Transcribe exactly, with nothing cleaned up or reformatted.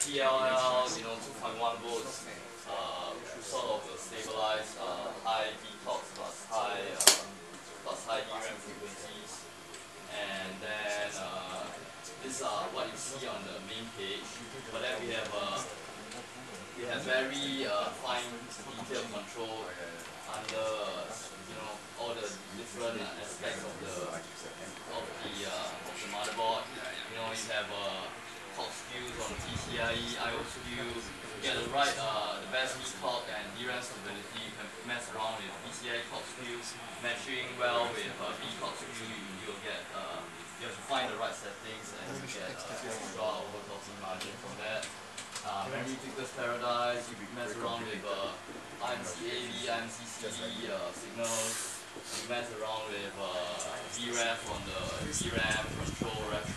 P L L, you know, two point one volts, uh, sort of uh, stabilize uh, high detox plus high uh, plus high D RAM frequencies, and then uh, these are what you see on the main page. But then we have uh, we have very uh, fine detailed control under uh, you know all the different uh, aspects of the of the uh, of the motherboard. You know, you have uh, clock skews on PCIe, I O skew. To get the right, uh, the best V-clock and D RAM stability, you can mess around with PCIe clock skew, matching well with uh, V-clock skew. You you'll get uh, you have to find the right settings and you get uh, extra overclocking margin from that. Uh, memory Victor's Paradise, you mess around with uh, I M C A V, I M C C D uh, signals. You mess around with uh, V R E F on the V RAM control, ref